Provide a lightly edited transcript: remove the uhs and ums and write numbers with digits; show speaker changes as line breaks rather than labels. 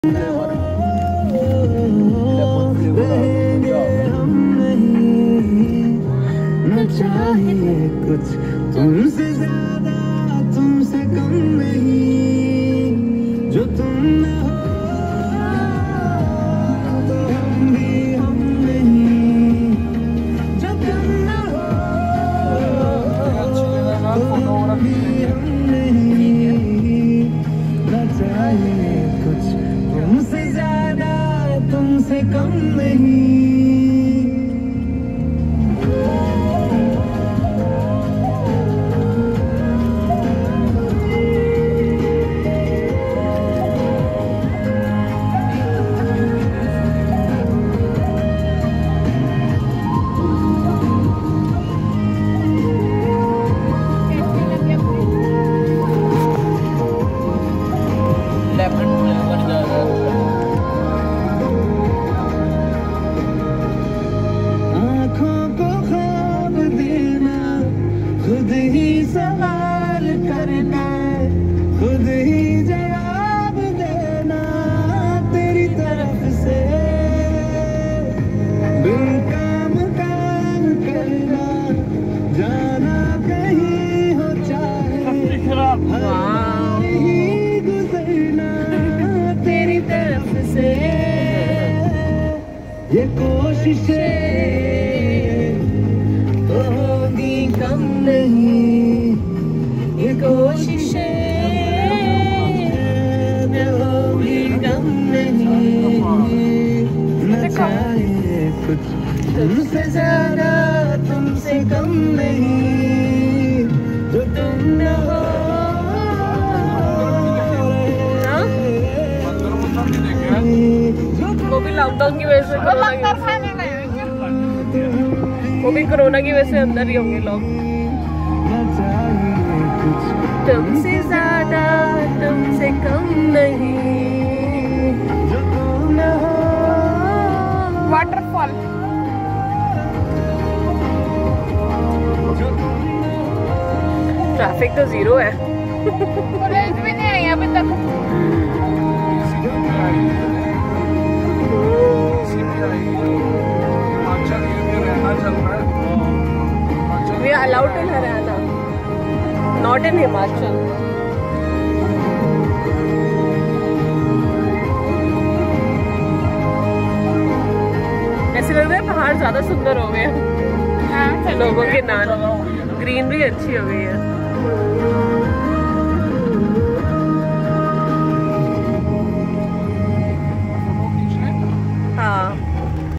चाहिए कुछ तुमसे ज्यादा तुमसे कम नहीं, जो तुम न हो तो हम भी हम नहीं, जो तुम न हो तो हम भी हम नहीं। न चाहिए कुछ तुमसे ज्यादा तुमसे कम नहीं। आँखों को ख्वाब देना, खुद ही सवाल करना, खुद ही जवाब देना तेरी तरफ से, बिन काम काम करना, जाना कहीं हो चाहे ही गुजरना तेरी तरफ से। ये कोशिशें तो होगी कम नहीं, ये कोशिशें तो होगी कम नहीं। न चाहिए कुछ तुमसे ज्यादा तुमसे कम नहीं, जो तुम न हो।
वो भी लॉकडाउन की वजह से, वो भी कोरोना की वजह से अंदर ही होंगे लोग। तुमसे ज्यादा तुमसे कम नहीं, जो तुम न हो। वाटरफॉल ट्रैफिक तो जीरो है। कॉलेज में नहीं आई अभी तक। We are allowed in Haryana, not in Himachal. ऐसे लग रहा है पहाड़ ज्यादा सुंदर हो गए हैं लोगों के नाम। ग्रीनरी अच्छी हो गई है।